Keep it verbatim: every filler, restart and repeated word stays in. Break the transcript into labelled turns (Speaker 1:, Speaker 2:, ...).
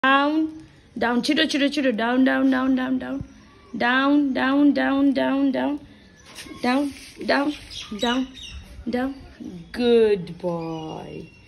Speaker 1: down, down, chiro, chiro, chiro, down, down, down, down, down, down, down, down, down, down, down, down, down, down. Good boy.